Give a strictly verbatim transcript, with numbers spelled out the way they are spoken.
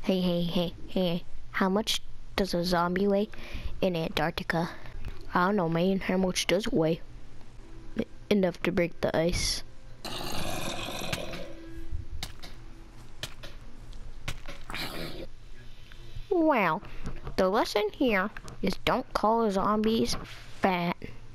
Hey, hey, hey, hey. How much does a zombie weigh in Antarctica? I don't know, man. How much does it weigh? Enough to break the ice. Well, the lesson here is don't call zombies fat.